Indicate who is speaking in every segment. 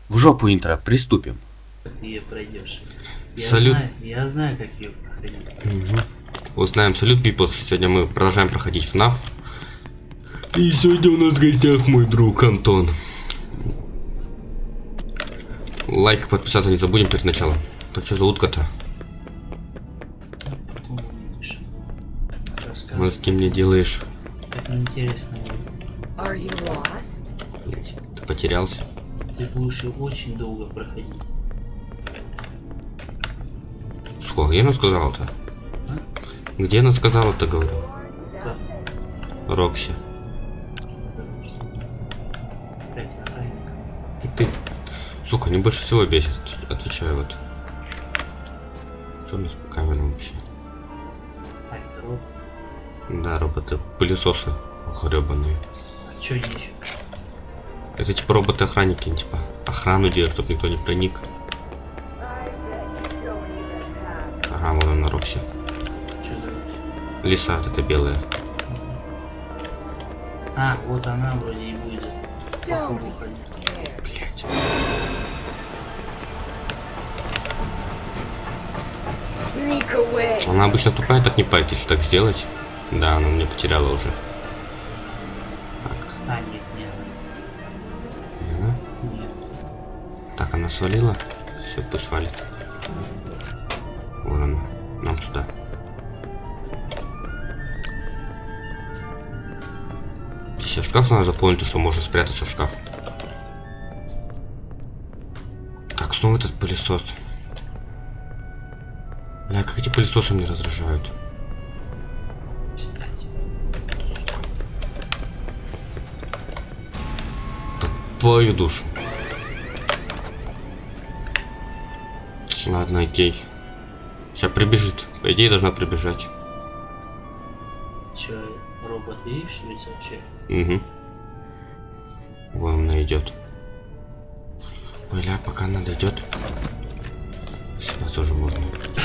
Speaker 1: В жопу интро, приступим.
Speaker 2: Как ты ее пройдешь?
Speaker 1: Салют.
Speaker 2: Я знаю, как ее проходить.
Speaker 1: Узнаем. Салют, people. Сегодня мы продолжаем проходить FNAF. И сегодня у нас в гостях мой друг Антон. Лайк, подписаться не забудем перед началом. Так что зовут кота? Ну, с кем мне делаешь?
Speaker 2: Так неинтересно.
Speaker 1: Ты потерялся?
Speaker 2: Ты будешь ее очень долго проходить.
Speaker 1: Сколько? Где она сказала-то?
Speaker 2: А?
Speaker 1: Где она сказала-то, говорю?
Speaker 2: Да.
Speaker 1: Рокси.
Speaker 2: Опять охранник.
Speaker 1: И ты. Сука, они больше всего бесит. Отвечаю вот. Что у нас по камерам вообще?
Speaker 2: А, это робот.
Speaker 1: Да, роботы-пылесосы гребаные.
Speaker 2: А чё еще?
Speaker 1: Это типа роботы-охранники, типа охрану делают, чтобы никто не проник. Ага, вон она, Рокси.
Speaker 2: Чё за робот?
Speaker 1: Лиса, вот это белая.
Speaker 2: А, вот она вроде и будет. По кругу ходить.
Speaker 1: Блять. Она обычно тупая, так не парит, если так сделать. Да, она меня потеряла уже.
Speaker 2: А, нет, нет.
Speaker 1: Ага.
Speaker 2: Нет.
Speaker 1: Так, она свалила. Все, пусть свалит. Вон она. Нам сюда. Здесь шкаф надо заполнить, то что можно спрятаться в шкаф. Так, снова этот пылесос. Бля, как эти пылесосы мне раздражают.
Speaker 2: Кстати.
Speaker 1: Твою душу. Ладно, окей. Сейчас прибежит. По идее должна прибежать.
Speaker 2: Чё, робот видишь, что ли, вообще?
Speaker 1: Угу. Вон она идет. Бля, пока она дойдет. Сюда тоже можно.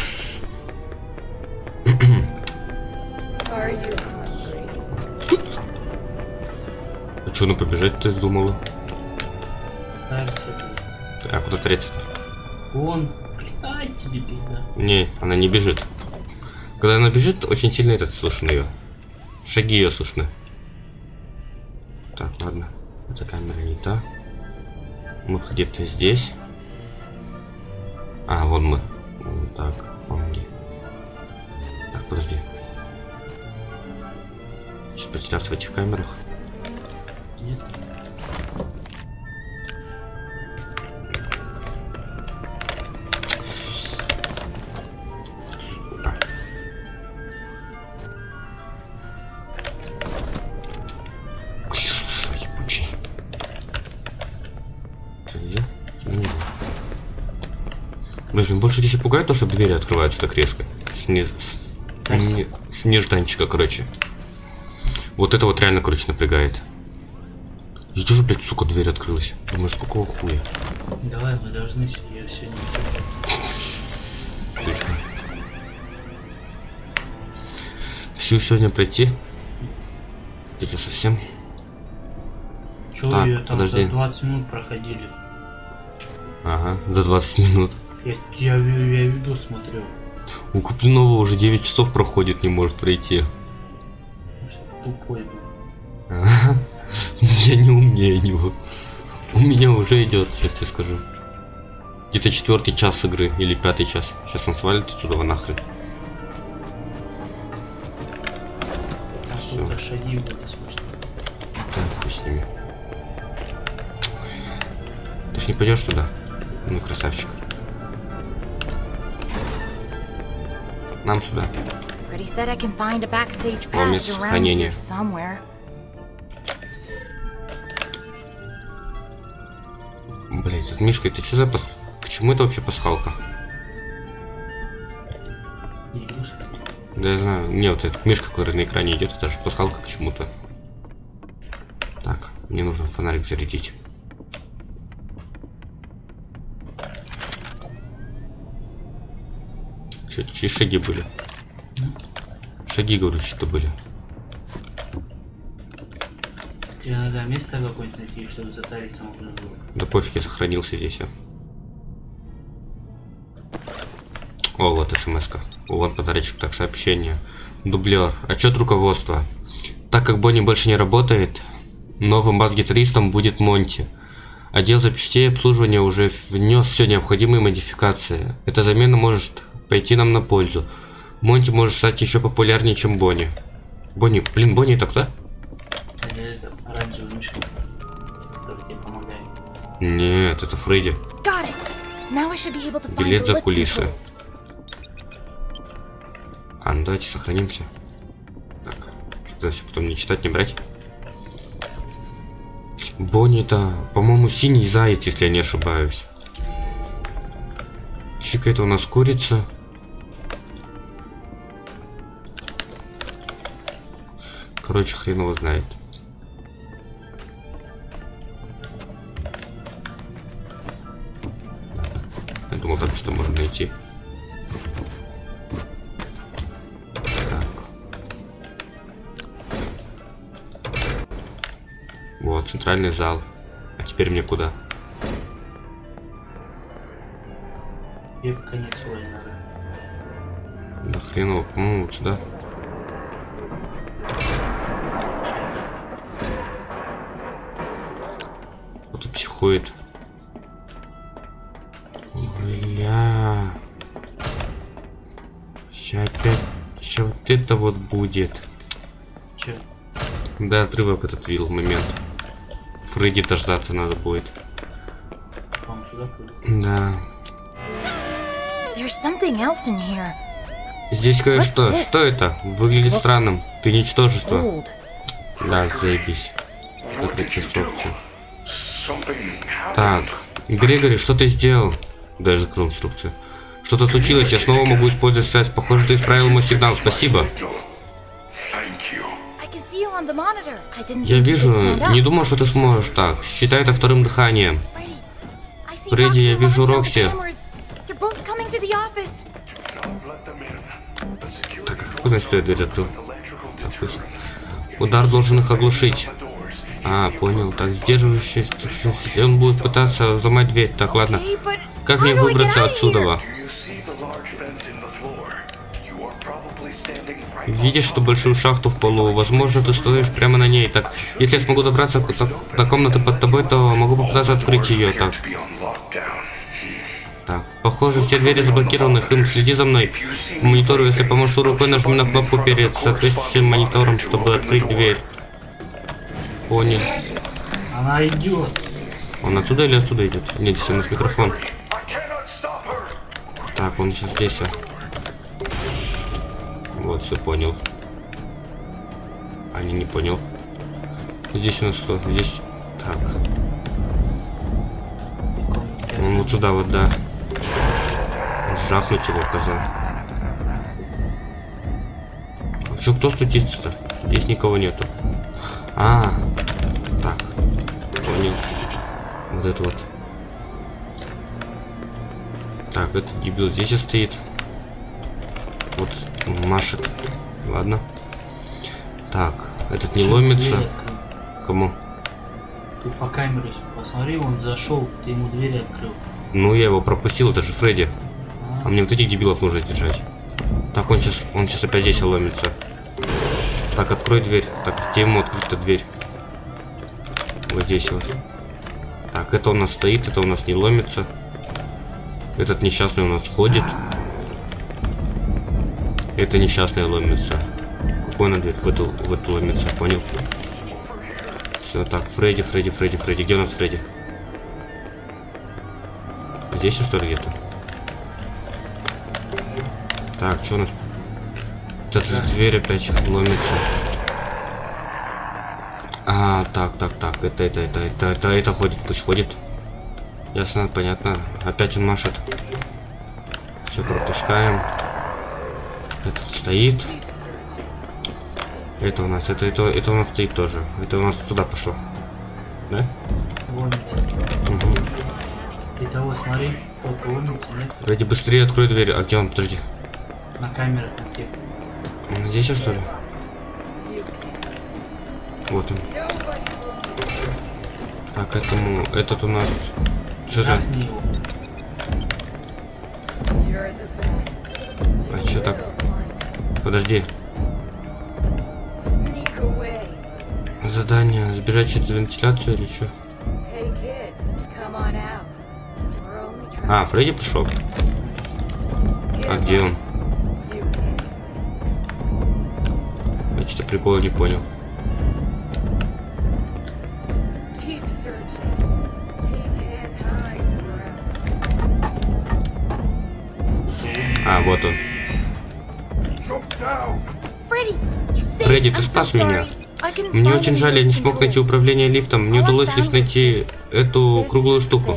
Speaker 1: А что, ну побежать ты думала?
Speaker 2: Кажется,
Speaker 1: А куда третья?
Speaker 2: вон. Ай, тебе пизда.
Speaker 1: Не, она не бежит. Когда она бежит, очень сильно этот слышно ее. Шаги ее слышны. Так, ладно. Эта камера не та. Мы где-то здесь. А, вон мы. Вот так, помоги. Так, подожди. Сейчас потеряться в этих камерах.
Speaker 2: Нет. Блин, больше здесь и пугает то, что двери открываются так резко. С нежданчика, короче. Вот это вот реально, короче, напрягает. И тоже, блядь, сука, дверь открылась. Думаешь, какого хуя? Давай, мы должны себе сегодня.
Speaker 1: Всю сегодня пройти? Где-то совсем?
Speaker 2: Чё
Speaker 1: Так,
Speaker 2: ее там
Speaker 1: подожди.
Speaker 2: за 20 минут проходили?
Speaker 1: Ага, за 20 минут.
Speaker 2: Я видос смотрел.
Speaker 1: У Куплинова уже 9 часов проходит, не может пройти.
Speaker 2: Тупой был.
Speaker 1: Ага. Я не умнее него. У меня уже идет, сейчас я скажу. Где-то 4-й час игры или 5-й час. Сейчас он свалит отсюда нахрен.
Speaker 2: Там только шаги были слышно.
Speaker 1: Так, хуй с ними. Ты ж не пойдешь туда? Ну, красавчик. Нам сюда. Место сохранения. Блять, этот Мишка, это что за к чему это вообще пасхалка? Да я знаю. Не, вот этот Мишка, который на экране идет, это же пасхалка к чему-то. Так, мне нужно фонарик зарядить. Все, чьи шаги были? Шаги, говорю, что были.
Speaker 2: Тебе надо место какое-нибудь найти, чтобы затариться можно было.
Speaker 1: Да пофиг, я сохранился здесь. О, вот смс-ка. О, вон подарочек, так, сообщение. Дублер. Отчет руководства. Так как Бонни больше не работает, новым бас-гитаристом будет Монти. Отдел запчастей и обслуживания уже внес все необходимые модификации. Эта замена может пойти нам на пользу. Монти может стать еще популярнее, чем Бонни. Бонни, блин, Бонни это кто?
Speaker 2: Это оранжевый мишка, который тебе помогает.
Speaker 1: Нет, это Фредди. Билет за кулисы. А, ну давайте сохранимся. Так, чтобы все потом не читать, не брать. Бонни это, по-моему, синий заяц, если я не ошибаюсь. Чика это у нас курица. Короче, хрен его знает. Я думал, там что можно найти. Так. Вот, центральный зал. А теперь мне куда?
Speaker 2: И в конец воли надо.
Speaker 1: Да хрен его, по-моему, вот сюда. Кто-то психует. Бля. Сейчас опять. Сейчас вот это вот будет.
Speaker 2: Че?
Speaker 1: Да, отрывок этот видел момент. Фредди дождаться надо будет.
Speaker 2: По-моему, сюда пойду.
Speaker 1: Да. Здесь кое-что. Что это? Выглядит странным. Ты ничтожество. Да, заебись. Закрыть инструкцию. Так. Грегори, что ты сделал? Даже закрыл инструкцию. Что-то случилось, я снова могу использовать связь. Похоже, ты исправил мой сигнал. Спасибо. Я вижу, не думал, что ты сможешь так. Считай это вторым дыханием. Фредди, я вижу Рокси. Так, как значит, что я дверь открыл? Так, удар должен их оглушить. А, понял. Так, сдерживающий. Он будет пытаться взломать дверь. Так, ладно. Как мне выбраться отсюда? Видишь эту большую шахту в полу? Возможно, ты стоишь прямо на ней. Так, если я смогу добраться до комнаты под тобой, то могу попытаться открыть ее. Так. Так, похоже, все двери заблокированы. Хм, следи за мной. По монитору, если поможешь рукой, нажми на кнопку перед соответствующим монитором, чтобы открыть дверь. Понял.
Speaker 2: Она идет.
Speaker 1: Он отсюда или отсюда идет? Нет, здесь у нас микрофон. Так, он сейчас здесь. Вот, все понял. А не понял. Здесь у нас кто? Здесь. Так. Он вот сюда вот, да. Жахнуть его, коза. А что, кто стучится-то? Здесь никого нету. А, так. Понял. Вот это вот. Так, этот дебил здесь стоит. Вот, машет. Ладно. Так, этот не ломится. Кому?
Speaker 2: Ты по камере посмотри, он зашел, ты ему дверь открыл.
Speaker 1: Ну, я его пропустил, это же Фредди. А мне вот этих дебилов нужно держать. Так, он сейчас опять здесь ломится. Так, открой дверь. Так, где ему открыть-то дверь? Вот здесь вот. Так, это у нас стоит, это у нас не ломится. Этот несчастный у нас ходит. Это несчастный ломится. В какой на дверь? В эту ломится, понял? Все, так, Фредди. Где у нас Фредди? Здесь что ли где-то? Так, что у нас? Этот зверь опять ломится. А, так. Это ходит, пусть ходит. Ясно, понятно. Опять он машет. Все пропускаем. Этот стоит. Это у нас, это у нас стоит тоже. Это у нас сюда пошло. Да?
Speaker 2: Ломится.
Speaker 1: Угу.
Speaker 2: Ты того смотри, только ломится, нет?
Speaker 1: Ради быстрее открой дверь. А где он? Подожди.
Speaker 2: На камерах где?
Speaker 1: Здесь что ли? Вот он. Так, этот у нас... Что за... А что так? Подожди. Задание. Сбежать через вентиляцию или что? А, Фредди пришел. А где он? Я что-то прикола не понял. А, вот он. Фредди, ты спас меня. Мне очень жаль, я не смог найти управление лифтом. Мне удалось лишь найти эту круглую штуку.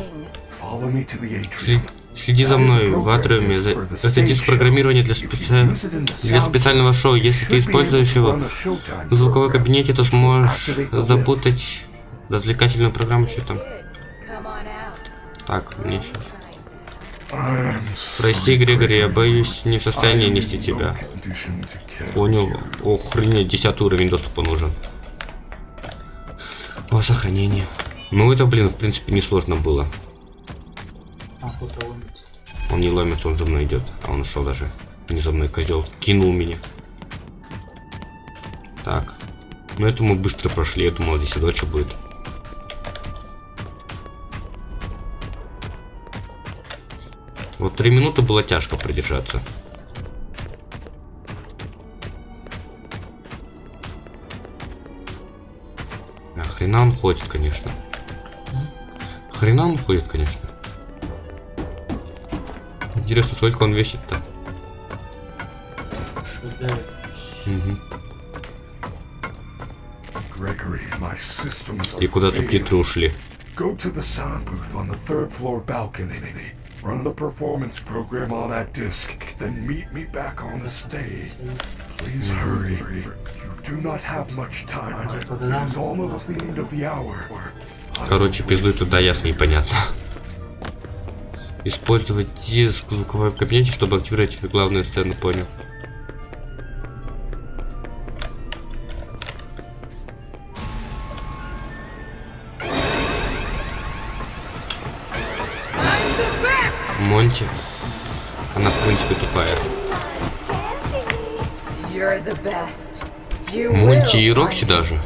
Speaker 1: Следи за мной в атриуме. Это диск программирования для специального шоу. Если ты используешь его в звуковом кабинете, то сможешь запутать развлекательную программу, что там. Так, мне сейчас. Прости, Грегори, я боюсь, не в состоянии нести тебя. Понял. Охренеть, 10 уровень доступа нужен. О, сохранение. Ну это, блин, в принципе, несложно было. Он не ломится, он за мной идет. А он ушел даже. Не за мной, козел. Кинул меня. Так. Ну это мы быстро прошли. Я думал, здесь и дольше будет. Вот 3 минуты было тяжко продержаться. А хрена он ходит, конечно. Хрена он ходит, конечно. Интересно, сколько он весит-то? Угу. И куда субтитры ушли?
Speaker 3: Run the performance program on that disc, then meet me back on the stage. Please hurry. You do not have much time. It is almost the end of the hour.
Speaker 1: Короче, пиздуй туда, ясно и понятно. Использовать диск в звуковом кабинете, чтобы активировать главную сцену, понял. Монти. Она в принципе тупая. Монти и Рокси даже.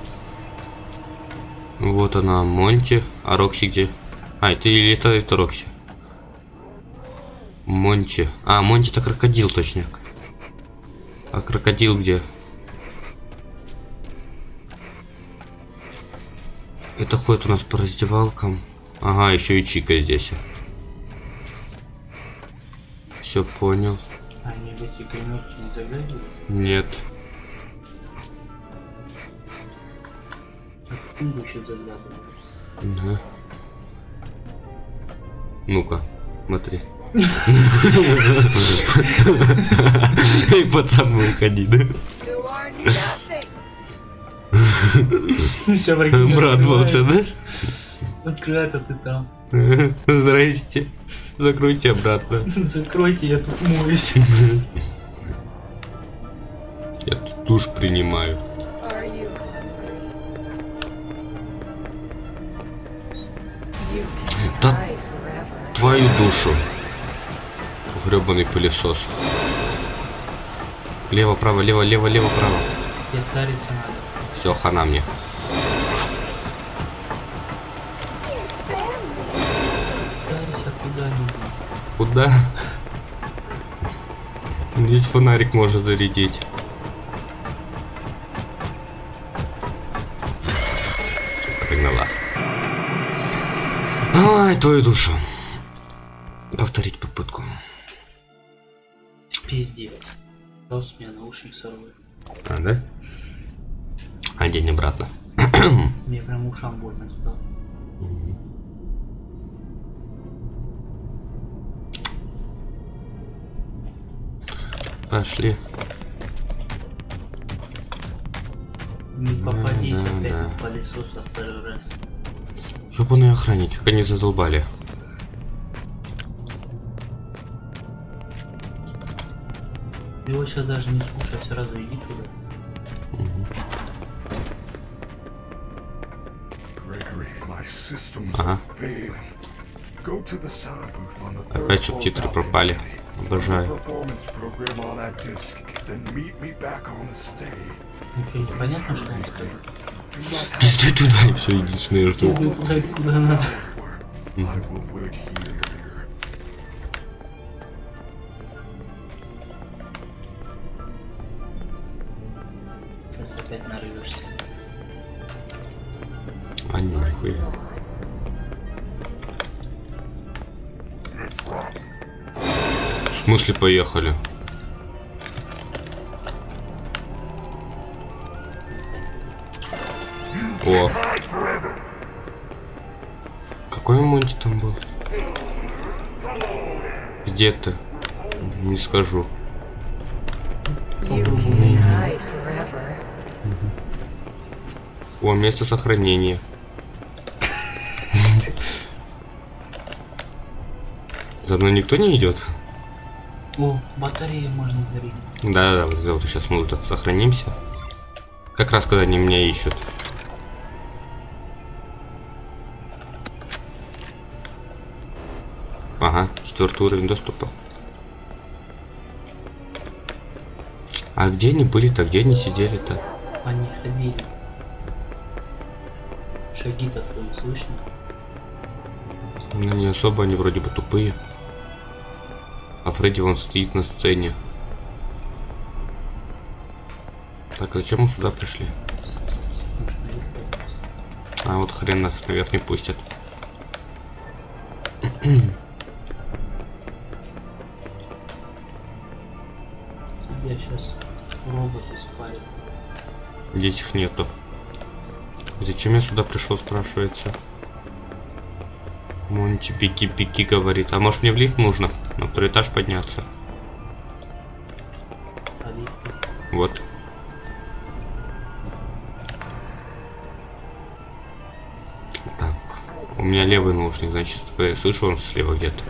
Speaker 1: Вот она, Монти. А Рокси где? А, это Рокси. Монти. А, Монти это крокодил, точнее. А крокодил где? Это ходит у нас по раздевалкам. Ага, еще и Чика здесь. Все понял.
Speaker 2: Они в эти гримерки не заглядывают?
Speaker 1: Нет.
Speaker 2: А в книгу еще заглядывают.
Speaker 1: Да. Ну-ка, смотри. И под самую ходи, да? Обрадовался, да?
Speaker 2: Открывай, а ты там.
Speaker 1: Здрасте. Закройте обратно.
Speaker 2: Закройте, я тут моюсь.
Speaker 1: Я тут душ принимаю. Да твою душу. Гребаный пылесос. Лево, право, лево, лево, лево, право.
Speaker 2: Тебе тариться надо.
Speaker 1: Все, хана мне.
Speaker 2: Тарься куда-нибудь.
Speaker 1: Куда? Здесь фонарик можно зарядить. Погнала. Ай, твою душу. Повторить попытку.
Speaker 2: Пиздец. Просто меня наушник сорвет.
Speaker 1: А, да? Одень обратно.
Speaker 2: Мне прям ушам больно стало.
Speaker 1: Пошли.
Speaker 2: Не попадись опять на пылесоса второй раз.
Speaker 1: Ёбаные охранники, как они задолбали.
Speaker 2: Его сейчас даже не слушай, сразу иди туда.
Speaker 3: my systems
Speaker 1: Ага.
Speaker 3: have failed. Go to the sound booth on the third
Speaker 1: Опять
Speaker 3: floor
Speaker 1: субтитры
Speaker 3: balcony.
Speaker 1: пропали.
Speaker 3: Run the
Speaker 1: Обожаю.
Speaker 3: performance program on that disc, then meet me back on the stage.
Speaker 2: Ничего не понятно, что он сказал.
Speaker 3: Do not have
Speaker 1: Пизды туда и все, иди смеешь.
Speaker 2: Иди туда, куда надо.
Speaker 3: I will wait here.
Speaker 2: Сейчас опять нарывешься.
Speaker 1: А не, нихуя. В смысле поехали? О. Какой Монти там был? Где ты? Не скажу. О, место сохранения. За мной никто не идет?
Speaker 2: О, батарею можно дарить.
Speaker 1: Да, вот сейчас нужно. Сохранимся. Как раз когда они меня ищут. Ага, 4 уровень доступа. А где они были-то? Где они сидели-то?
Speaker 2: Они ходили. Шаги-то твои слышно?
Speaker 1: Ну, не особо, они вроде бы тупые. А Фредди вон стоит на сцене. Так, а зачем мы сюда пришли?
Speaker 2: Может, наверх попасть.
Speaker 1: А вот хрен нас наверх не пустят.
Speaker 2: Тебя сейчас роботы спалят.
Speaker 1: Здесь их нету. Зачем я сюда пришел, спрашивается? Монти, пики говорит. А может мне в лифт нужно? На второй этаж подняться.
Speaker 2: А лифты?
Speaker 1: Вот. Так. У меня левый наушник, значит, я слышу, он слева где-то.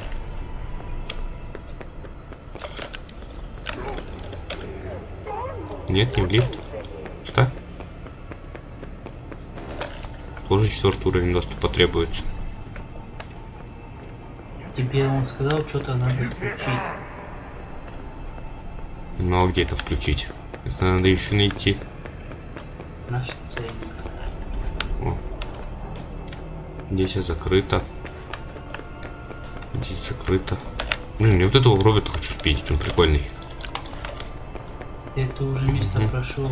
Speaker 1: Нет, не в лифт. Что? Тоже 4 уровень доступа требуется.
Speaker 2: Тебе он сказал, что-то надо включить.
Speaker 1: Ну а где это включить? Это надо еще найти.
Speaker 2: Наш ценник.
Speaker 1: О. Здесь закрыто. Здесь закрыто. Блин, мне вот этого робота хочу спидить, он прикольный.
Speaker 2: Ты это уже место прошел.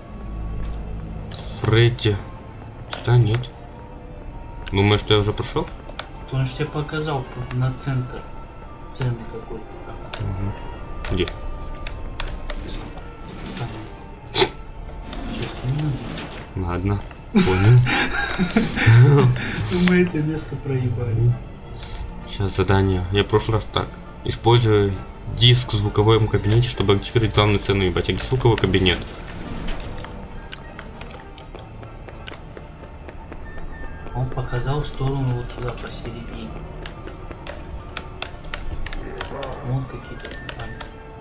Speaker 1: Фредди. Да, нет. Думаешь, что я уже прошел?
Speaker 2: Он же тебе показал на центр. Цены какой.
Speaker 1: Где?
Speaker 2: Чё-то не надо.
Speaker 1: Ладно, понял.
Speaker 2: Мы это место проебали.
Speaker 1: Сейчас задание. Я в прошлый раз так. Использую диск в звуковом кабинете, чтобы активировать главную сцену. Ебать, а где звуковой кабинет?
Speaker 2: Он показал в сторону вот сюда посередине. Вон какие-то компании.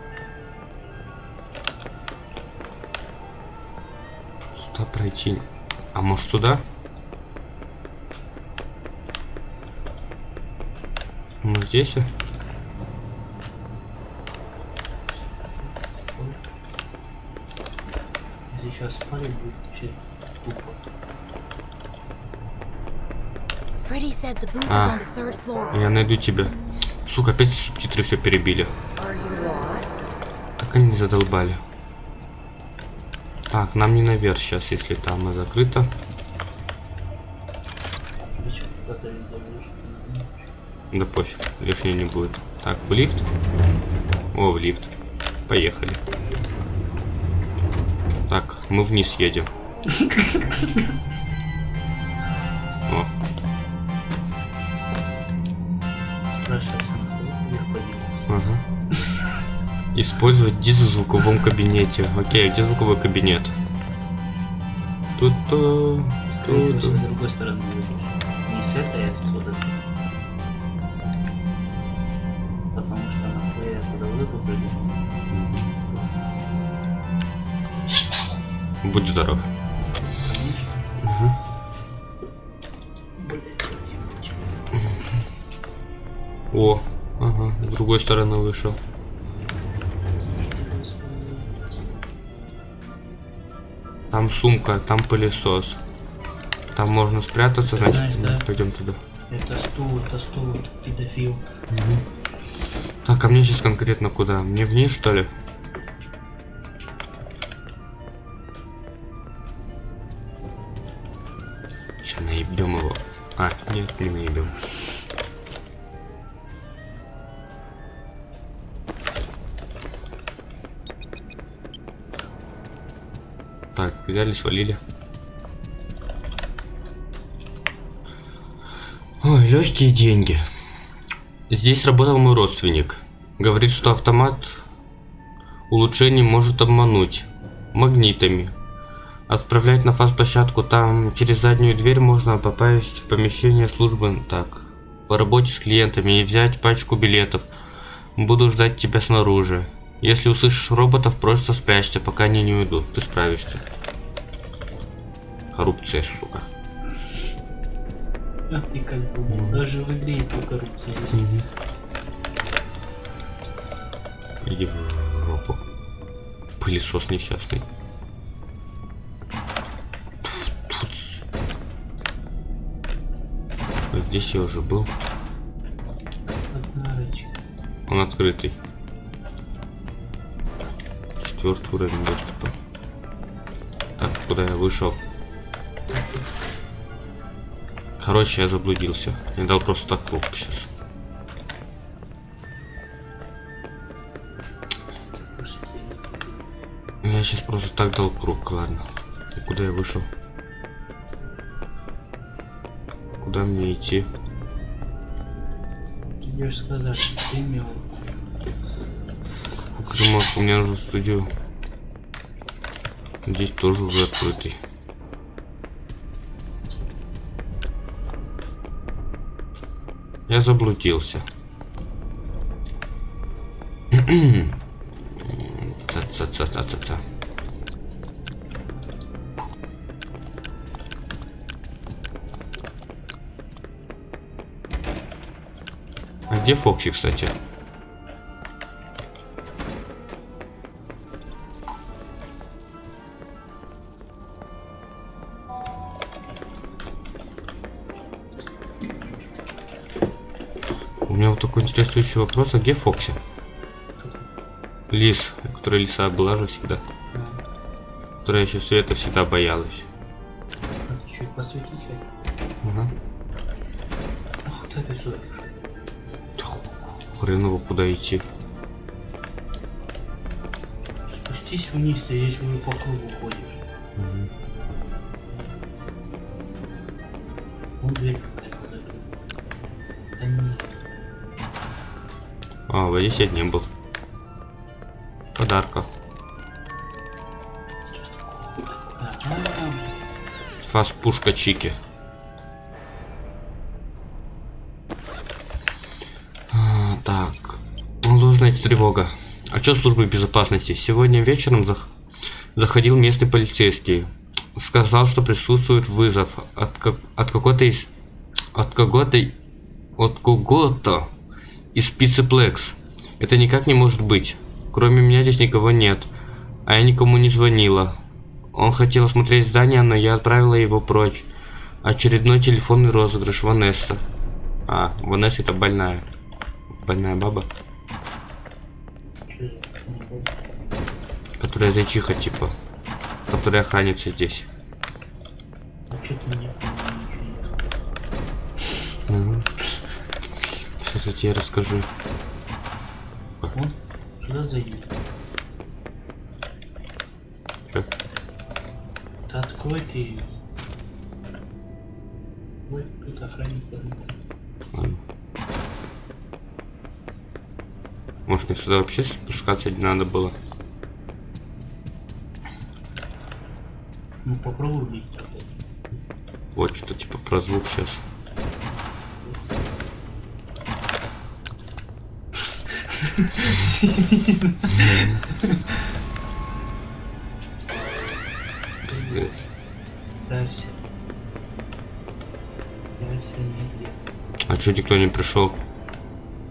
Speaker 1: Сюда пройти. А может сюда? Ну здесь?
Speaker 2: Если сейчас спалить будет вообще тупо.
Speaker 4: Freddy said the booth is
Speaker 1: Ah.
Speaker 4: on the third floor.
Speaker 1: Я найду тебя. Сука, опять субтитры все перебили.
Speaker 4: Are you lost?
Speaker 1: Так они не задолбали. Так, нам не наверх сейчас, если там и закрыто.
Speaker 2: Ты что, батарею добьешь?
Speaker 1: Да пофиг, лишнего не будет. Так, в лифт. О, в лифт. Поехали. Так, мы вниз едем. О,
Speaker 2: Спрашивай сам, вверх поднимай.
Speaker 1: ага. Использовать диск в звуковом кабинете. Окей, а где звуковой кабинет? Тут.
Speaker 2: Скорее всего, с другой стороны выйдешь. Не с этой, а отсюда. Потому что нахуя я туда выпрыгнул.
Speaker 1: Будь здоров.
Speaker 2: Конечно.
Speaker 1: О, ага, с другой стороны вышел. Там сумка, там пылесос. Там можно спрятаться, значит,
Speaker 2: знаешь, да?
Speaker 1: пойдем туда.
Speaker 2: Это стул, это педофил.
Speaker 1: Так, а мне сейчас конкретно куда? Мне вниз, что ли? Сейчас наебем его. А, нет, не наебем. Так, взяли, свалили. Ой, легкие деньги. Здесь работал мой родственник. Говорит, что автомат улучшений может обмануть магнитами. Отправлять на фаз-площадку, там через заднюю дверь можно попасть в помещение службы. Так, по работе с клиентами и взять пачку билетов. Буду ждать тебя снаружи. Если услышишь роботов, просто спрячься, пока они не уйдут. Ты справишься. Коррупция, сука.
Speaker 2: А ты как думал, даже в игре по коррупции есть.
Speaker 1: Иди в жопу. Пылесос несчастный. Вот здесь я уже был. Он открытый. 4-й уровень доступа. Так, куда я вышел? Короче, я заблудился. Я дал просто так круг сейчас. Я сейчас просто так дал круг, ладно. И куда я вышел? Куда мне идти?
Speaker 2: Тебе же сказали, ты имел.
Speaker 1: У меня уже студию. Здесь тоже уже открытый. Я заблудился. Ца-ца-ца-ца-ца. А где Фокси, кстати? У меня вот такой интересующий вопрос, а где Фокси? Лис, которая лиса была же всегда. Которая еще света всегда боялась.
Speaker 2: А ты что, подсветить хотел?
Speaker 1: Ага.
Speaker 2: Ах, ты опять сюда пришел.
Speaker 1: Хреново куда идти.
Speaker 2: Спустись вниз, ты здесь уже по кругу ходишь. Вон дверь какая-то закрыта. Да нет.
Speaker 1: А, вот здесь я не был. Подарка. Фас-пушка Чики. Так. Должна быть тревога. Отчет службы безопасности. Сегодня вечером заходил местный полицейский. Сказал, что присутствует вызов от кого-то из Пиццеплекс. Это никак не может быть. Кроме меня здесь никого нет. А я никому не звонила. Он хотел осмотреть здание, но я отправила его прочь. Очередной телефонный розыгрыш. Ванесса. А, Ванесса это больная. Больная баба. Которая зайчиха типа. Которая хранится здесь.
Speaker 2: А что ты мне
Speaker 1: Сейчас я тебе расскажу.
Speaker 2: Вон, сюда зайди. Да открой ты ее. Ой, тут охранник.
Speaker 1: Ладно. Может, мне сюда вообще спускаться не надо было?
Speaker 2: Ну попробуй убить.
Speaker 1: Вот что-то типа про звук сейчас.
Speaker 2: Серьезно?
Speaker 1: Пиздец.
Speaker 2: Прячься. Прячься, нигде.
Speaker 1: А чё никто не пришел?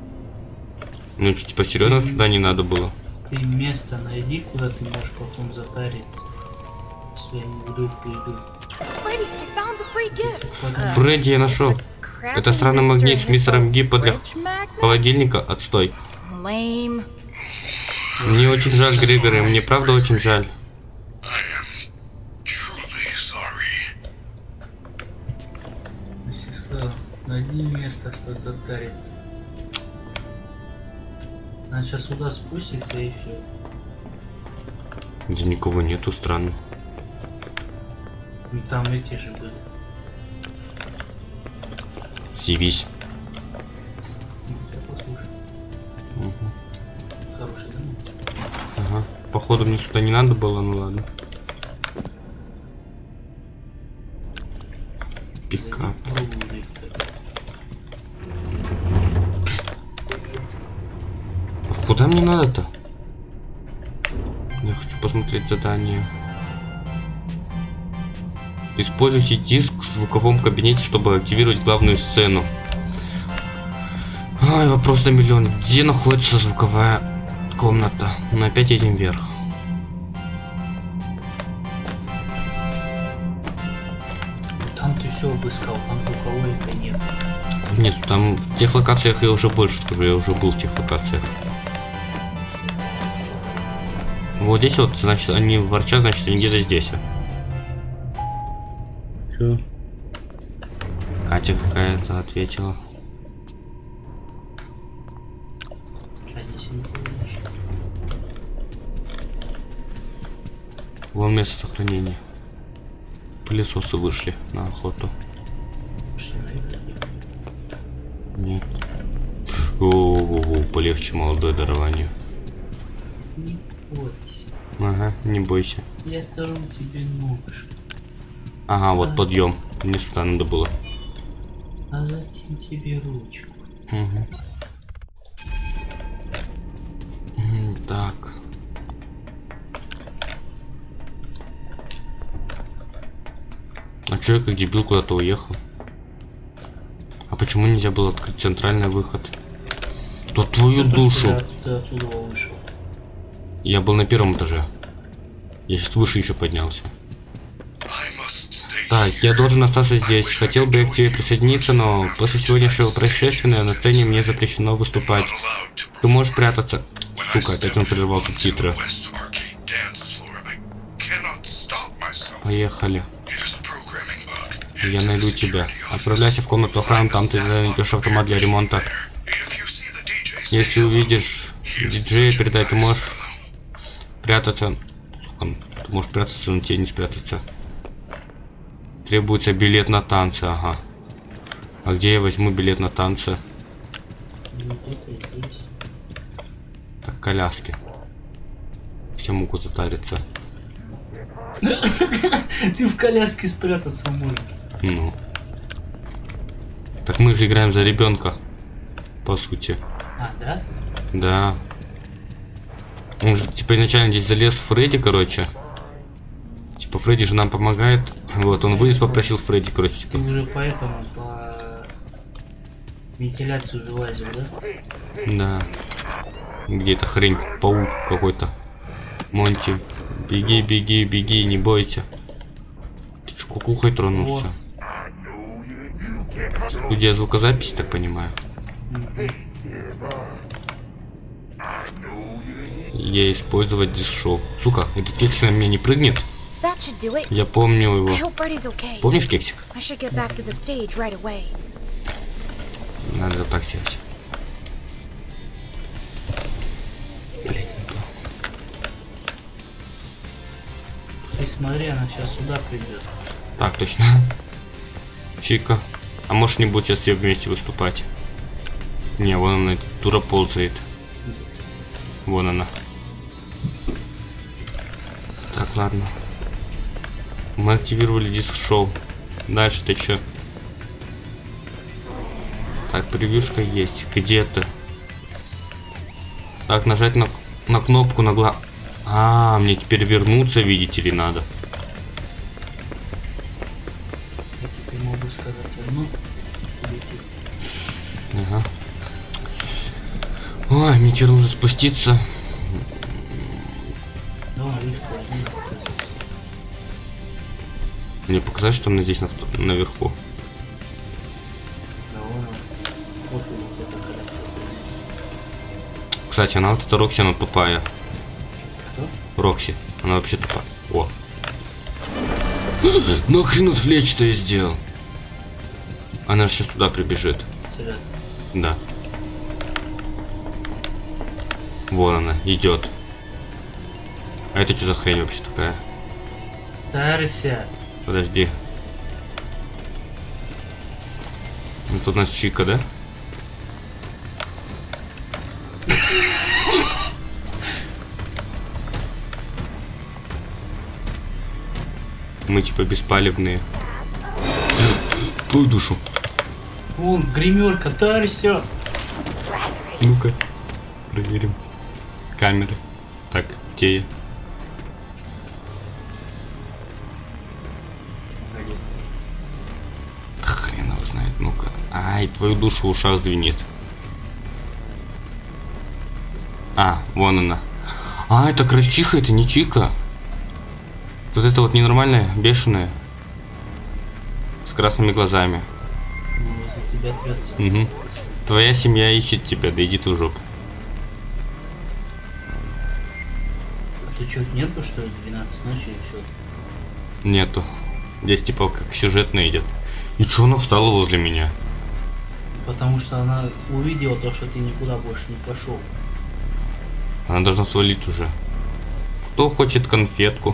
Speaker 1: Ну что, типа серьезно сюда не надо было?
Speaker 2: Ты место найди, куда ты можешь потом затариться. Если я не буду их приду.
Speaker 4: Freddy, I found the free gift.
Speaker 1: Фредди, я нашел. Это странный магнит с мистером Гиппо для холодильника. Отстой.
Speaker 4: Lame.
Speaker 1: Мне очень жаль, Грегори, мне правда очень жаль.
Speaker 2: Если сказал, найди место, чтобы затариться. Она сейчас сюда спустится и все.
Speaker 1: Где никого нету, странно.
Speaker 2: И там эти же были.
Speaker 1: Съебись.
Speaker 2: Я послушаю. Хороший, да?
Speaker 1: Ага. Походу мне сюда не надо было, ну ладно. Пикап. А куда мне надо-то? Я хочу посмотреть задание. Используйте диск в звуковом кабинете, чтобы активировать главную сцену. Ай, вопрос на миллион. Где находится звуковая комната? Ну опять едем вверх.
Speaker 2: Там ты все обыскал, там звуковой-то нет.
Speaker 1: Нет, там в тех локациях я уже больше скажу, я уже был в тех локациях. Вот здесь вот, значит, они ворчат, значит, они где-то здесь. Чё? Катя какая-то ответила. Вон место сохранения. Пылесосы вышли на охоту. Нет. О-о-о, полегче, молодое дарование.
Speaker 2: Не бойся.
Speaker 1: Ага, не бойся.
Speaker 2: Я скажу тебе ножку.
Speaker 1: Ага, вот подъем. Мне сюда надо было.
Speaker 2: А затем тебе ручку.
Speaker 1: Угу. Так. А чё я как дебил куда-то уехал? А почему нельзя было открыть центральный выход? То твою душу.
Speaker 2: Ты отсюда вышел.
Speaker 1: Я был на первом этаже. Я сейчас выше еще поднялся. Так, я должен остаться здесь. Хотел бы я к тебе присоединиться, но после сегодняшнего происшествия на сцене мне запрещено выступать. Ты можешь прятаться. Сука, опять он прервал субтитры. Поехали. Я найду тебя. Отправляйся в комнату охраны, там ты найдешь автомат для ремонта. Если увидишь диджея, передай, ты можешь прятаться. Сука, ты можешь прятаться, но тебе не спрятаться. Требуется билет на танцы, ага. А где я возьму билет на танцы? Так, коляски. Все могут затариться.
Speaker 2: Ты в коляске спрятаться можешь.
Speaker 1: Ну. Так мы же играем за ребенка. По сути.
Speaker 2: А, да?
Speaker 1: Да. Он же типа изначально здесь залез в Фредди, короче. Типа Фредди же нам помогает. Вот, он вылез, попросил Фредди, короче.
Speaker 2: Ты
Speaker 1: Типа.
Speaker 2: уже поэтому по вентиляцию же лазил, да?
Speaker 1: Да. Где-то хрень, паук какой-то. Монти. Беги, беги, беги, не бойся. Ты что, кукухой тронулся? Студия звукозаписи, так понимаю. Я использовать диск-шоу. Сука, этот кексик на меня не прыгнет?
Speaker 4: That should do it.
Speaker 1: Я помню
Speaker 4: I
Speaker 1: его.
Speaker 4: hope Freddy's okay.
Speaker 1: Помнишь кексик?
Speaker 4: I should get back to the stage right away.
Speaker 1: Надо так сделать. Блять, не то.
Speaker 2: Ты смотри, она сейчас сюда придет.
Speaker 1: Так, точно. Чика. А может не будет сейчас все вместе выступать? Не, вон она, дура ползает. Вон она. Так, ладно. Мы активировали диск-шоу. Дальше ты чё? Так, превьюшка есть. Где ты? Так, нажать на кнопку на гла... А, мне теперь вернуться, видите ли, надо.
Speaker 2: Я теперь могу сказать одну.
Speaker 1: Ага. Ой, мне теперь нужно спуститься. Мне показалось, что она здесь наверху. Кстати, она вот эта Рокси, она тупая.
Speaker 2: Кто?
Speaker 1: Рокси, она вообще тупая. О. Нахрен вот флеч-то я сделал? Она же сейчас туда прибежит.
Speaker 2: Сюда.
Speaker 1: Да. Вон она, идет. А это что за хрень вообще такая?
Speaker 2: Тарься.
Speaker 1: Подожди. Ну, тут у нас Чика, да? Мы типа беспалевные. Твою душу.
Speaker 2: Вон, гримерка, тарься.
Speaker 1: Ну-ка, проверим. Камеры. Так, где я? Хрен его знает, ну-ка. Ай, твою душу в ушах звенит. А, вон она. А, это крольчиха, это не Чика. Вот это вот ненормальная, бешеная. С красными глазами.
Speaker 2: Ну, за тебя трется.
Speaker 1: Угу. Твоя семья ищет тебя, да иди ты в жопу.
Speaker 2: А тут что-то нету, что ли, 12 ночи и все?
Speaker 1: Нету. Здесь типа как сюжетно идет. И чё она встала возле меня?
Speaker 2: Потому что она увидела то, что ты никуда больше не пошел.
Speaker 1: Она должна свалить уже. Кто хочет конфетку?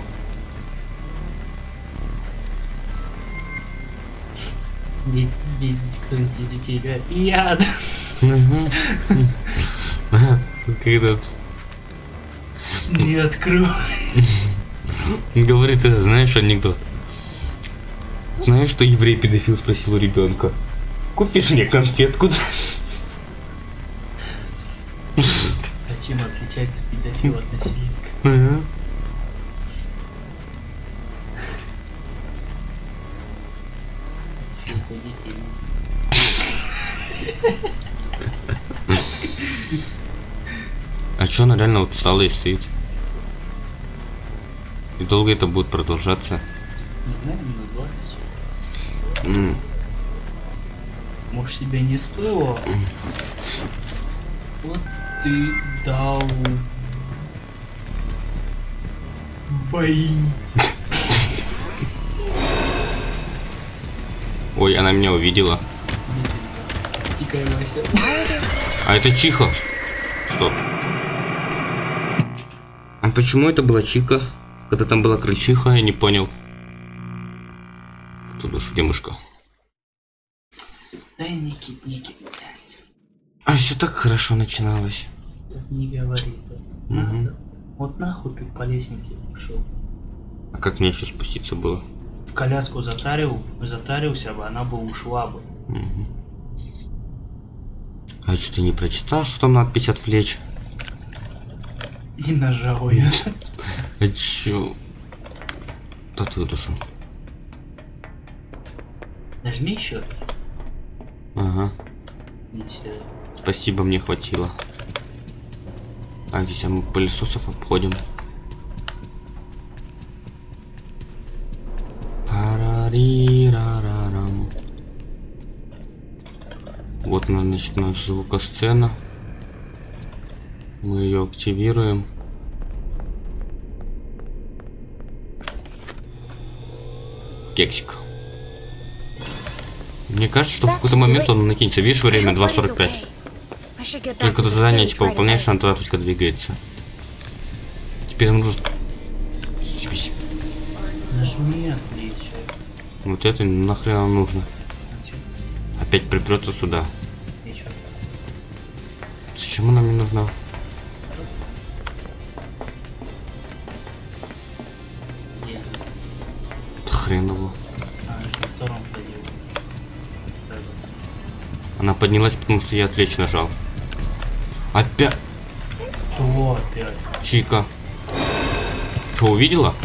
Speaker 2: Кто-нибудь из детей говорит, я.
Speaker 1: Когда
Speaker 2: Не открой.
Speaker 1: говорит, это, знаешь, анекдот. Знаешь, что еврей-педофил спросил у ребенка? Купишь мне конфетку?
Speaker 2: А чем отличается педофил от насильника?
Speaker 1: Ага.
Speaker 2: Чего детей?
Speaker 1: А чё она реально вот встала и стоит? И долго это будет продолжаться?
Speaker 2: Не знаю, на 20. Может, себе не стоило? Вот ты дал бои.
Speaker 1: Ой, она меня увидела.
Speaker 2: Тикай, Вася.
Speaker 1: А это Чиха. Стоп. А почему это была Чика? Когда там была крольчиха, я не понял. Тут уж где мышка?
Speaker 2: Дай Ники.
Speaker 1: А все так хорошо начиналось.
Speaker 2: Не говори. Вот нахуй ты по лестнице пошел.
Speaker 1: А как мне еще спуститься было?
Speaker 2: В коляску затарился бы, она бы ушла бы.
Speaker 1: А что ты не прочитал, что там надпись отвлечь?
Speaker 2: И нажал я.
Speaker 1: А чё? Да твою душу.
Speaker 2: Нажми еще.
Speaker 1: Ага.
Speaker 2: И все.
Speaker 1: Спасибо, мне хватило. А здесь мы пылесосов обходим. Парарирарарам. Вот она, значит, наша звукосцена. Мы ее активируем. Кексик. Мне кажется, что в какой-то момент он накинется. Видишь, время 2:45. Только это задание типа выполняешь, она туда только двигается. Теперь нам нужно... Съебись.
Speaker 2: Нажми отвлечь.
Speaker 1: Вот это нахрен нам нужно. Опять припрется сюда.
Speaker 2: И чё?
Speaker 1: Зачем она мне нужна?
Speaker 2: Нет.
Speaker 1: Хрен его.
Speaker 2: Она же на втором ходила.
Speaker 1: Она поднялась, потому что я отвлечь нажал. Опять.
Speaker 2: Кто опять?
Speaker 1: Чика. Что, увидела?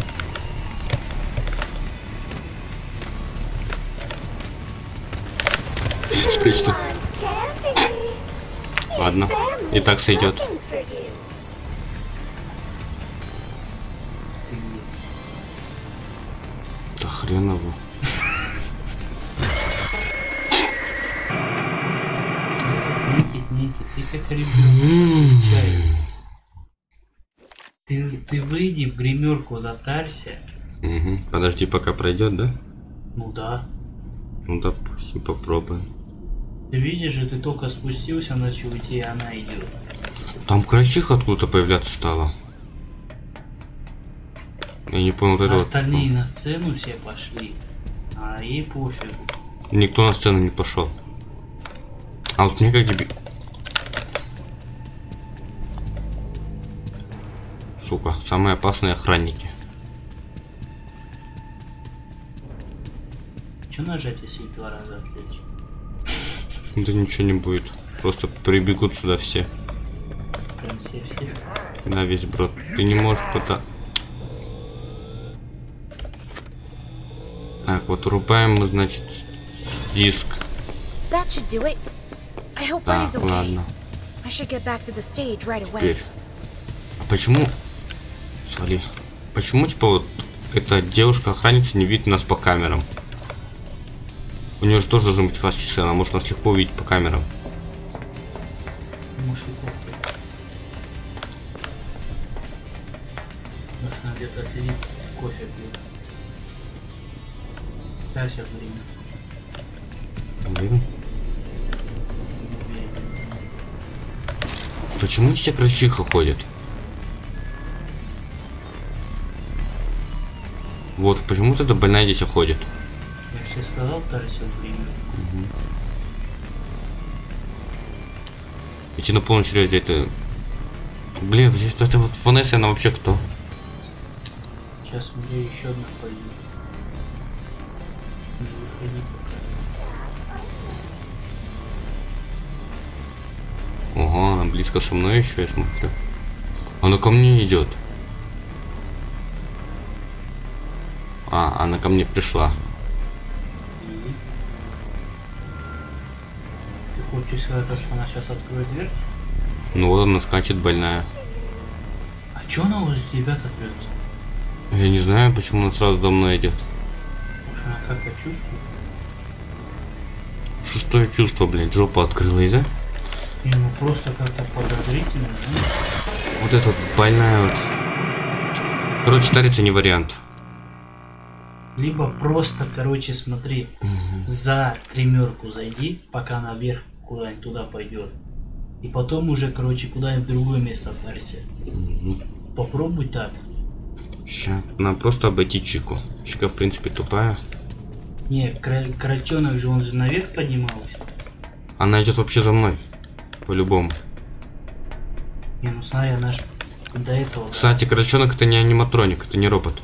Speaker 1: Спрячься. Ладно, и так сойдет. Да хрен его.
Speaker 2: Никит, ты как ребенок. Ты выйди в гримерку, затарься.
Speaker 1: Угу. Подожди, пока пройдет, да?
Speaker 2: Ну да.
Speaker 1: Ну допустим, попробуем.
Speaker 2: Ты видишь же, ты только спустился на чуте, и она идет.
Speaker 1: Там крольчиха откуда-то появляться стала. Я не понял, вот
Speaker 2: остальные на сцену все пошли, а ей пофигу.
Speaker 1: Никто на сцену не пошел. А вот мне как тебе... Сука, самые опасные охранники.
Speaker 2: Че нажать, если их 2 раза отвлечь?
Speaker 1: Да ничего не будет. Просто прибегут сюда все.
Speaker 2: Прям все.
Speaker 1: На весь брод. Ты не можешь кто-то... Так, вот рубаем мы, значит, диск.
Speaker 4: That should do it. I hope
Speaker 1: Так,
Speaker 4: Freddy's okay.
Speaker 1: ладно.
Speaker 4: I should get back to the stage right away.
Speaker 1: Теперь. А почему... Свали. Почему, типа, вот эта девушка-охранница не видит нас по камерам? У нее же тоже должен быть фаст-часы, она может нас легко увидеть по камерам.
Speaker 2: Может и плохо. Может она где-то сидит, кофе пьет. Ставься время.
Speaker 1: Уверен? Почему все крольчиха ходят? Вот, почему тогда больная дитя ходит?
Speaker 2: Я же тебе сказал, тарься время.
Speaker 1: Угу. Идти на полном серьезе, это... Блин, это вот Ванесса, она вообще кто?
Speaker 2: Сейчас у меня еще одна пойдет. Не выходи пока.
Speaker 1: Ого, она близко со мной еще, я смотрю. Она ко мне идет. А, она ко мне пришла.
Speaker 2: Ты хочешь сказать, что она сейчас откроет дверь?
Speaker 1: Ну вот она скачет больная.
Speaker 2: А чё она возле тебя трется?
Speaker 1: Я не знаю, почему она сразу за мной идет.
Speaker 2: Может она как-то чувствует?
Speaker 1: Шестое чувство, блядь, жопа открылась, да?
Speaker 2: Не, ну просто как-то подозрительно, да?
Speaker 1: Вот эта вот больная вот. Короче, тариться не вариант.
Speaker 2: Либо просто, короче, смотри, за гримерку зайди, пока наверх куда-нибудь туда пойдет. И потом уже, короче, куда-нибудь в другое место парься. Попробуй так.
Speaker 1: Сейчас, надо просто обойти Чику. Чика, в принципе, тупая.
Speaker 2: Не, кротенок же, он же наверх поднимался.
Speaker 1: Она идет вообще за мной. По-любому.
Speaker 2: Не, ну смотри, она ж до этого...
Speaker 1: Кстати, крольчонок это не аниматроник, это не робот.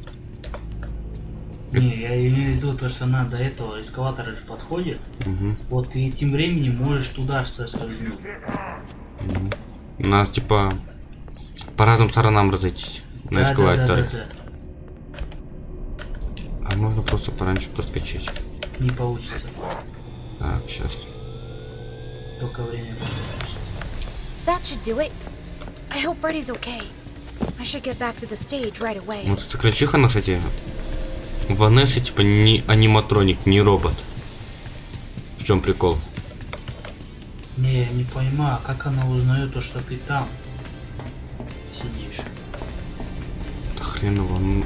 Speaker 2: Не, я имею в виду то, что она до этого эскалатора же подходит.
Speaker 1: Угу.
Speaker 2: Вот и тем временем можешь туда соскользнуть.
Speaker 1: Угу. Надо типа по разным сторонам разойтись на эскалаторе.
Speaker 2: Да.
Speaker 1: А можно просто пораньше проскочить.
Speaker 2: Не получится.
Speaker 1: Так, сейчас.
Speaker 2: Только время.
Speaker 4: That should do it. I hope Freddy's okay. I should get back to the stage right away.
Speaker 1: Вот эта крольчиха, она, кстати, Ванесса типа не аниматроник, не робот. В чем прикол?
Speaker 2: Не, я не понимаю, а как она узнает то, что ты там сидишь?
Speaker 1: Да хреново. Ну...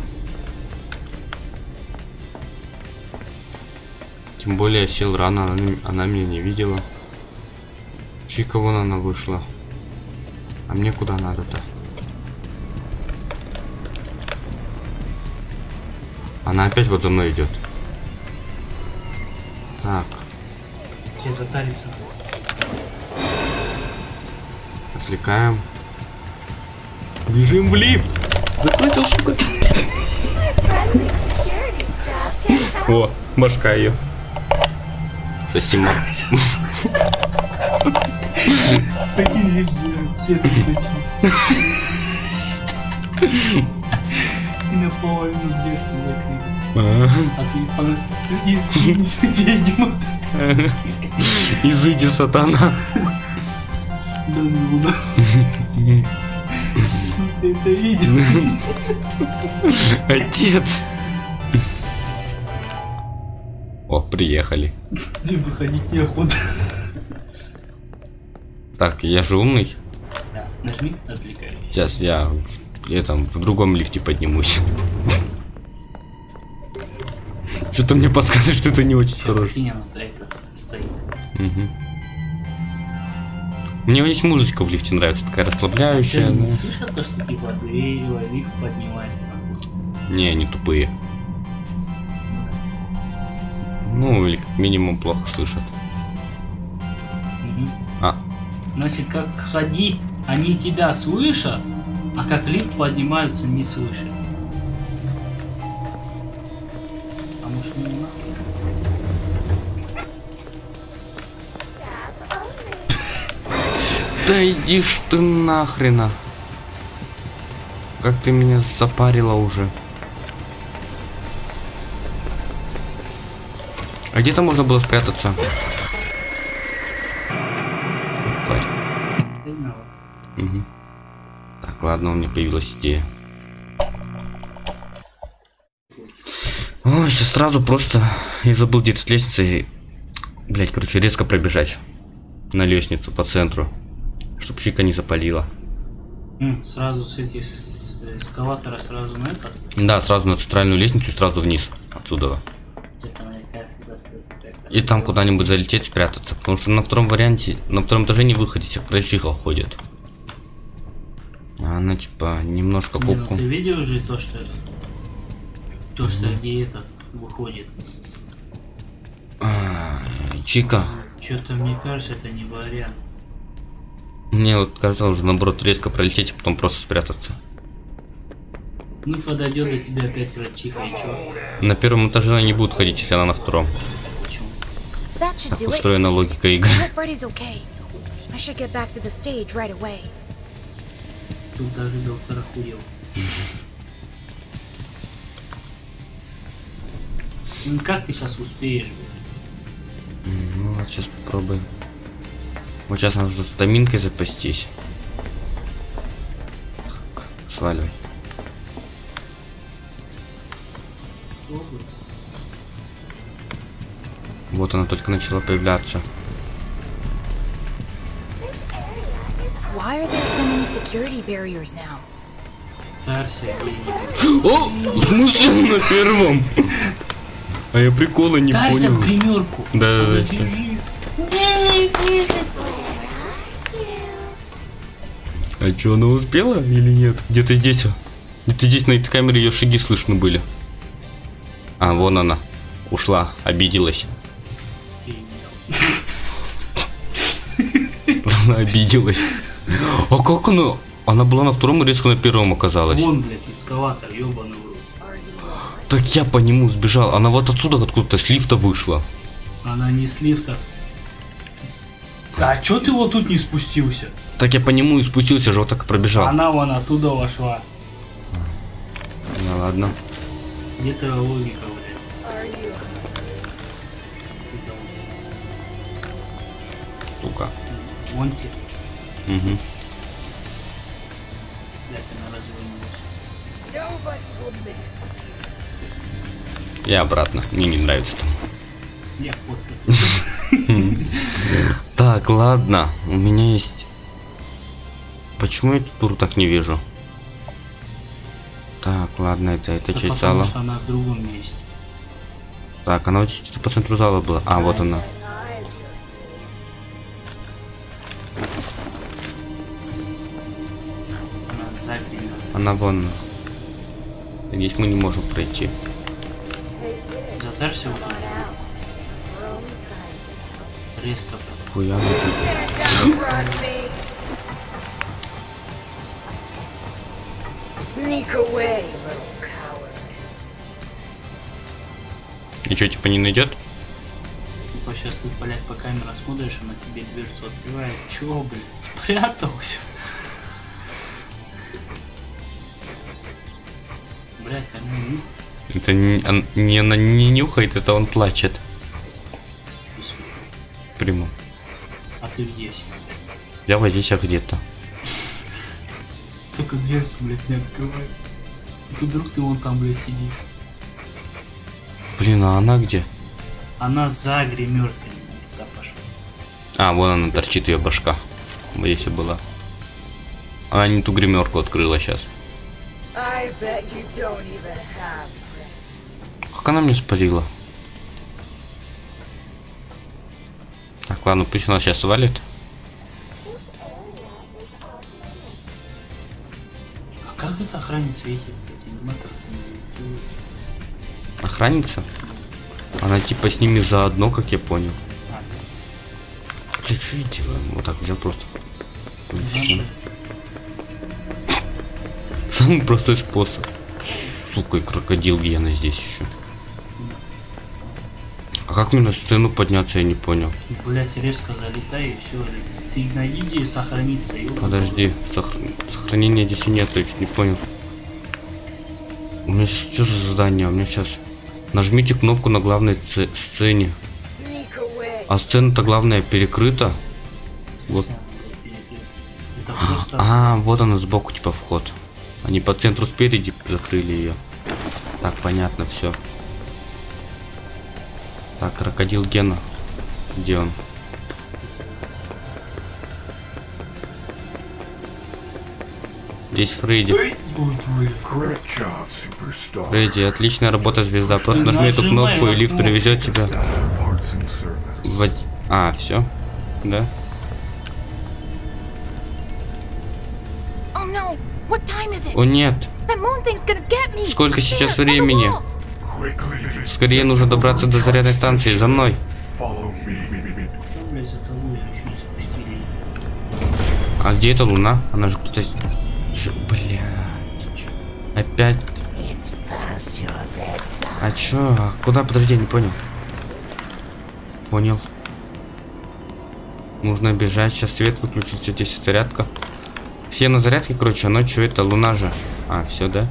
Speaker 1: Тем более я сел рано, она меня не видела. Чика вон она вышла. А мне куда надо-то? Она опять вот за мной идет. Так.
Speaker 2: Тебе затариться.
Speaker 1: Отвлекаем. Бежим в лифт. Закройте, сука. О, башка ее. Сосима.
Speaker 2: С таким лифтом свет включил. И наполовину дверцы закрыли. А ты извини, ведьма.
Speaker 1: Изыди, сатана.
Speaker 2: Да ну да. Ты это видел?
Speaker 1: Отец! О, приехали.
Speaker 2: Здесь выходить неохота.
Speaker 1: Так, я же умный.
Speaker 2: Да, нажми, отвлекаюсь.
Speaker 1: Сейчас я в другом лифте поднимусь. Что-то мне подсказывает, что это не очень хорошо.
Speaker 2: Стоит.
Speaker 1: Угу. Мне здесь музычка в лифте нравится, такая расслабляющая.
Speaker 2: Ты
Speaker 1: Да.
Speaker 2: не слышал то, что типа лифт поднимает там?
Speaker 1: Не, они тупые. Ну, или как минимум плохо слышат.
Speaker 2: Угу.
Speaker 1: А,
Speaker 2: Значит, как ходить, они тебя слышат, а как лифт поднимаются, не слышат. А может, не надо?
Speaker 1: да иди ж ты нахрена. Как ты меня запарила уже. А где-то можно было спрятаться? Тварь. Угу. Так, ладно, у меня появилась идея. Ой, сейчас сразу просто... Я забыл где-то лестница и... Блять, короче, резко пробежать. На лестницу по центру. Чтоб Чика не запалила.
Speaker 2: Сразу с этих эскалатора сразу на это?
Speaker 1: Да, сразу на центральную лестницу и сразу вниз. Отсюда. И там куда-нибудь залететь, спрятаться. Потому что на втором варианте, на втором этаже не выходите, когда Чиха ходит. Она типа немножко
Speaker 2: Не, ну
Speaker 1: кубку.
Speaker 2: ты видел уже то, что где этот выходит?
Speaker 1: Чика.
Speaker 2: Что-то мне кажется, это не вариант.
Speaker 1: Мне вот кажется, уже наоборот резко пролететь, а потом просто спрятаться.
Speaker 2: Ну, подойдет до тебя опять врачиха, и чё?
Speaker 1: На первом этаже она не будет ходить, если она на втором.
Speaker 2: Почему?
Speaker 4: That should
Speaker 1: Так
Speaker 4: do it.
Speaker 1: устроена логика игры.
Speaker 4: I hope Freddy's okay. I should get back to the stage right away.
Speaker 2: Тут даже доктор охуел. Ну как ты сейчас успеешь?
Speaker 1: Ну вот сейчас попробуем. Вот сейчас нужно стаминкой запастись. Так, сваливай. Вот она только начала появляться.
Speaker 4: Why are there so many security barriers now?
Speaker 2: Тарься где-нибудь.
Speaker 1: О! В смысле на первом? А я прикола не
Speaker 2: Тарься в
Speaker 1: понял.
Speaker 2: гримерку.
Speaker 1: Да.
Speaker 2: Бежи.
Speaker 1: А что, она успела или нет? Где-то здесь. Где-то здесь на этой камере ее шаги слышно были. А, вон она. Ушла, обиделась. Она обиделась. А как она? Она была на втором и резко на первом оказалась.
Speaker 2: Вон, блядь, эскалатор, ёбаный в рот.
Speaker 1: Так я по нему сбежал. Она вот отсюда откуда-то с лифта вышла.
Speaker 2: Она не с лифта. А чё ты вот тут не спустился?
Speaker 1: Так я по нему и спустился же, вот так и пробежал.
Speaker 2: Она вон оттуда вошла.
Speaker 1: Ну ладно.
Speaker 2: Где-то логика, блядь.
Speaker 1: Сука.
Speaker 2: Вон те.
Speaker 1: Угу.
Speaker 2: Блядь, она развернулась.
Speaker 1: И обратно. Мне не нравится там.
Speaker 2: Я фоткаться.
Speaker 1: Так, ладно. У меня есть... Почему я эту туру так не вижу? Так, ладно, это часть зала.
Speaker 2: Потому что она в другом месте.
Speaker 1: Так, она вот где-то по центру зала была. А, вот она.
Speaker 2: Она за гримеркой.
Speaker 1: Она вон. Здесь мы не можем пройти.
Speaker 2: Затарься вот тут. Резко.
Speaker 1: Хуя мы тут.
Speaker 5: Sneak away, little coward.
Speaker 1: И что, типа не найдет?
Speaker 2: Типа сейчас ты, блядь, по камерам смотришь, она тебе дверцу открывает. Чё, блядь, спрятался? Блядь, они...
Speaker 1: Это не она не нюхает, это он плачет. Прямо.
Speaker 2: А ты здесь.
Speaker 1: Взял здесь сейчас где-то.
Speaker 2: Только дверь, блядь, не открывай. Вдруг ты вон там, блядь, сидишь.
Speaker 1: Блин, а она где?
Speaker 2: Она за гримеркой. Туда пошла.
Speaker 1: А, вон она торчит, ее башка. Вот здесь и была. Она не ту гримерку открыла сейчас.
Speaker 5: I bet you don't even have friends.
Speaker 1: Как она мне спалила? Так, ладно, пусть она сейчас свалит.
Speaker 2: А как это охранница ездит, блядь, аниматор?
Speaker 1: Охранница? Она типа с ними заодно, как я понял. Блин, что я делаю? Вот так взял просто. Самый простой способ. Сука, и крокодил Гена здесь еще. А как мне на сцену подняться, я не понял.
Speaker 2: Блять, резко залетай и все. Ты найди где сохраниться.
Speaker 1: Подожди, сохранения здесь и нет, я чуть не понял. У меня сейчас что за задание? У меня сейчас... Нажмите кнопку на главной сцене. А сцена-то главная перекрыта. Вот.
Speaker 2: Это просто...
Speaker 1: А, вот она сбоку типа вход. Они по центру спереди закрыли ее. Так, понятно, все. Так, крокодил Гена. Где он? Здесь Фредди.
Speaker 3: Great job, superstar.
Speaker 1: Фредди, отличная работа, звезда. Просто нажми эту кнопку, и лифт привезет тебя.
Speaker 3: Parts and service.
Speaker 1: А, все? Да?
Speaker 4: Oh no! What time is it?
Speaker 1: О нет!
Speaker 4: That moon thing's gonna get me!
Speaker 1: Сколько сейчас
Speaker 4: There, on the
Speaker 1: времени?
Speaker 4: wall.
Speaker 3: Quickly.
Speaker 1: Скорее нужно добраться до зарядной станции. За мной.
Speaker 3: Follow me.
Speaker 2: Блять, за тобой еще не спустили.
Speaker 1: А где эта луна? Она же кто-то... Бля. Опять. А чё? А куда? Подожди, я не понял. Понял. Нужно бежать. Сейчас свет выключится. Здесь зарядка. Все на зарядке, короче. А ночью это луна же. А, все, да?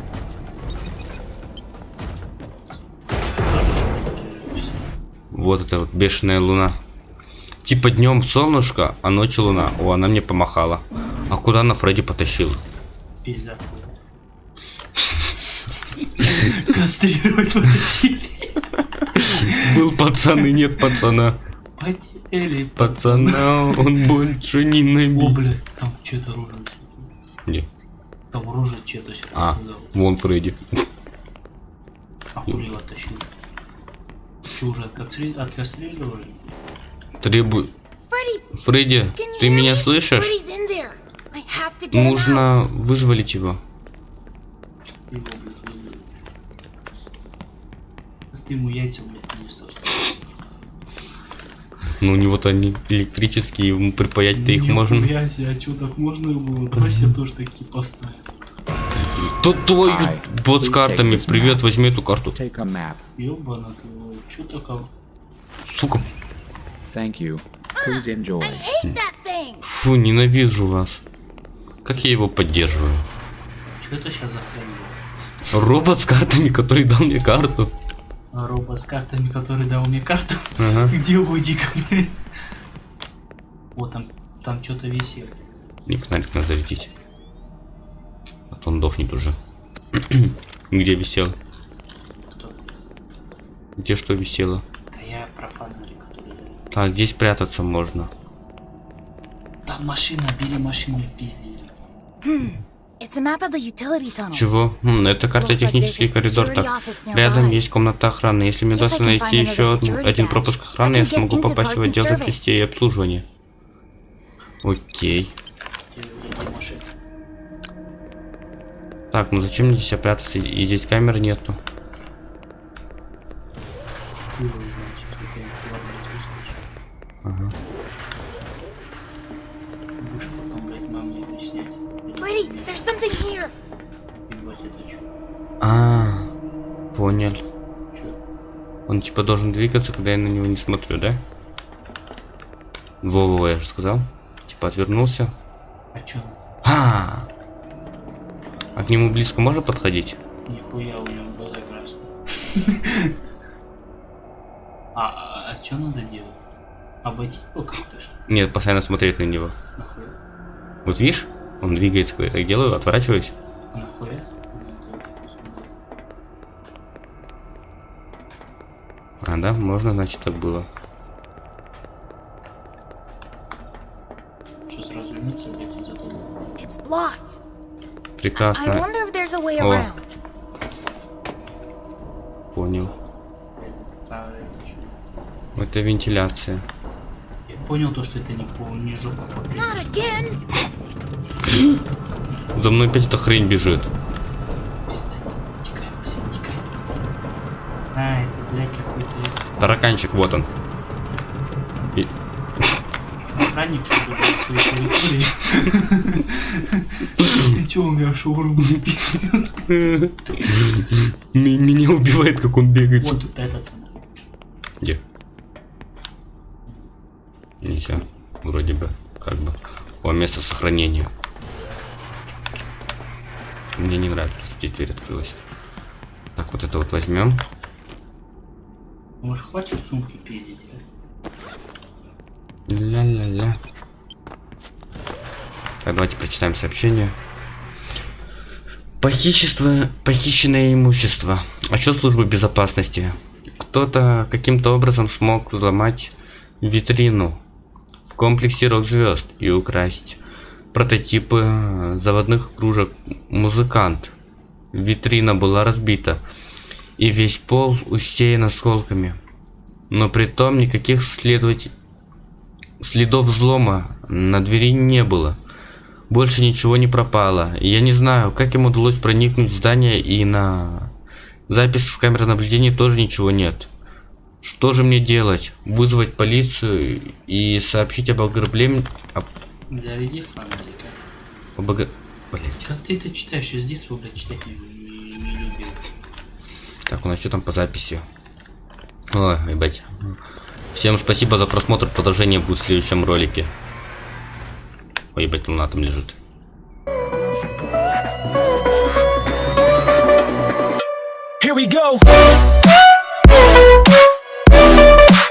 Speaker 1: Вот это вот бешеная луна. Типа днем солнышко, а ночью луна. О, она мне помахала. А куда она Фредди потащила?
Speaker 2: Пизда. Кастрировать потащили.
Speaker 1: Был пацан и нет пацана.
Speaker 2: Потели.
Speaker 1: Пацана он больше не
Speaker 2: О,
Speaker 1: набил.
Speaker 2: блядь, там что-то рожа.
Speaker 1: Где?
Speaker 2: Там рожа что-то сейчас.
Speaker 1: А, вон Фредди.
Speaker 2: Охуел оттащил. Что, уже откастрировали?
Speaker 1: Требую.
Speaker 4: Freddy,
Speaker 1: Фредди,
Speaker 4: can you
Speaker 1: ты
Speaker 4: hear
Speaker 1: меня
Speaker 4: me?
Speaker 1: слышишь?
Speaker 4: Freddy's in there. I have to get him out.
Speaker 1: Нужно вызволить его.
Speaker 2: Ты его, блядь, вызови. Ты ему яйца, блядь, не стоишь.
Speaker 1: Ну у него-то они электрические, ему припаять-то их можно.
Speaker 2: Нихуя себе, а чё, так можно было? Давай себе тоже такие поставим.
Speaker 1: Тут твой бот с картами. Привет, возьми эту карту.
Speaker 6: Take a map.
Speaker 2: Ёбана ты, чё такого?
Speaker 1: Сука.
Speaker 6: Thank you. Please enjoy.
Speaker 4: I hate that thing.
Speaker 1: Фу, ненавижу вас. Как я его поддерживаю?
Speaker 2: Чё это сейчас за хрень?
Speaker 1: Робот с картами, который дал мне карту.
Speaker 2: А робот с картами, который дал мне карту?
Speaker 1: Ага.
Speaker 2: Где Одика, блин? Вот там что-то висит.
Speaker 1: Мне фонарик надо зарядить. А то он дохнет уже. Где висел?
Speaker 2: Кто?
Speaker 1: Где что висело?
Speaker 2: Да я про фонарик, который...
Speaker 1: Так, здесь прятаться можно.
Speaker 2: Там машина, бери машину и пизди.
Speaker 4: It's a map of the utility tunnels.
Speaker 1: Чего? Это карта технический коридор. Так, рядом есть комната охраны. Если мне удастся найти еще один пропуск охраны, я смогу попасть в отдел запчастей и обслуживания. Окей. Так, ну зачем мне здесь прятаться? И здесь камеры нету. Ага.
Speaker 2: Будешь потом, блядь, маме объяснять.
Speaker 4: Freddy, there's something here.
Speaker 2: Ебать, это чё?
Speaker 1: А, понял.
Speaker 2: Чё?
Speaker 1: Он типа должен двигаться, когда я на него не смотрю, да? Во-во, я же сказал. Типа отвернулся.
Speaker 2: А чё?
Speaker 1: А к нему близко можно подходить?
Speaker 2: Нихуя, у него глаза красные. А чё надо делать? Обойти его как-то, что ли?
Speaker 1: Нет, постоянно смотреть на него.
Speaker 2: Нахуй.
Speaker 1: Вот видишь, он двигается, когда я так делаю, отворачиваюсь.
Speaker 2: Нахуя?
Speaker 1: А, да, можно, значит, так было.
Speaker 2: Что сразу вернуться, блядь, из этого?
Speaker 4: It's blocked. I
Speaker 1: Прекрасно.
Speaker 4: wonder if there's a way
Speaker 1: Oh.
Speaker 4: around.
Speaker 1: Понял.
Speaker 2: Да, это что?
Speaker 1: Это вентиляция.
Speaker 2: Я понял то, что это не жопа.
Speaker 4: Not again.
Speaker 1: За мной опять эта хрень бежит.
Speaker 2: Тикай, Максим, тикай. А, это, блядь, какой-то
Speaker 1: Тараканчик, вот он. И...
Speaker 2: охранник, что ли, блядь, своей территории. Ты чё, у меня шаурму спиздил?
Speaker 1: Меня убивает, как он бегает.
Speaker 2: Вот тут этот.
Speaker 1: Где? Нельзя. Вроде бы. Как бы. О, место сохранения. Мне не нравится, что здесь дверь открылась. Так, вот это вот возьмем.
Speaker 2: Может, хватит сумки пиздить, а?
Speaker 1: Ля-ля-ля. Так, давайте прочитаем сообщение. Похищенное имущество. Отчет службы безопасности. Кто-то каким-то образом смог взломать витрину в комплексе рок-звезд и украсть прототипы заводных кружек «Музыкант». Витрина была разбита, и весь пол усеян осколками. Но при том никаких следов взлома на двери не было. Больше ничего не пропало. Я не знаю, как им удалось проникнуть в здание, и на запись с камер наблюдения тоже ничего нет. Что же мне делать? Вызвать полицию и сообщить об ограблении?
Speaker 2: Заряди фонарика.
Speaker 1: Блять.
Speaker 2: Как ты это читаешь? Я с детства, блядь, читать не любил.
Speaker 1: Так, у нас что там по записи? Ой, ебать. Всем спасибо за просмотр. Продолжение будет в следующем ролике. Ой, ебать, луна там лежит.
Speaker 7: Here we go.